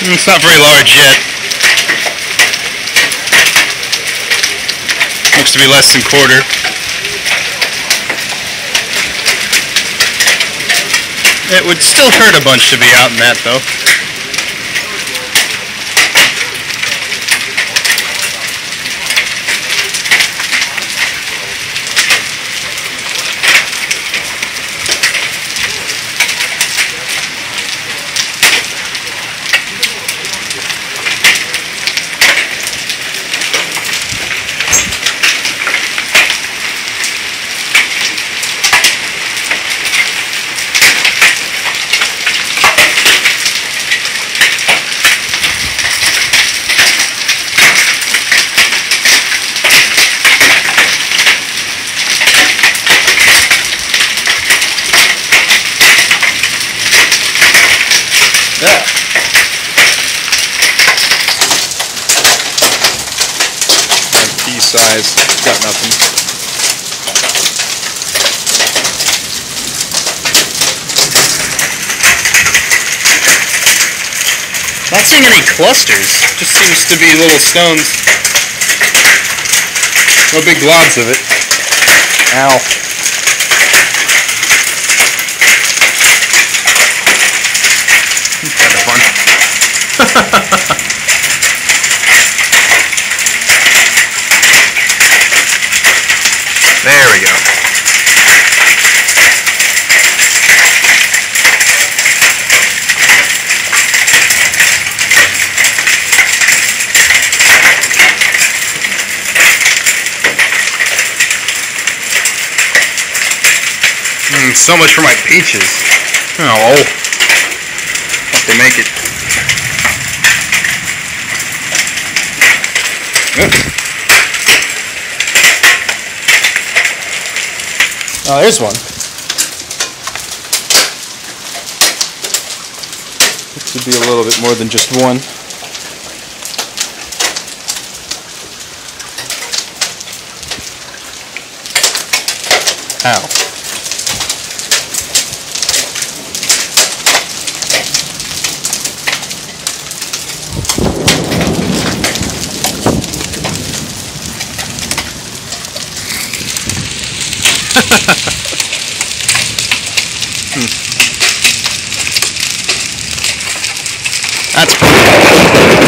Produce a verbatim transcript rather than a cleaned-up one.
It's not very large yet. Looks to be less than quarter. It would still hurt a bunch to be out in that, though. Yeah. And pea size, got nothing. Not seeing any clusters. Just seems to be little stones. No big globs of it. Ow. Kind of fun. There we go. Mm, so much for my peaches. Oh. They make it. Oh, there's one. It should be a little bit more than just one. Ow. hmm. That's pretty.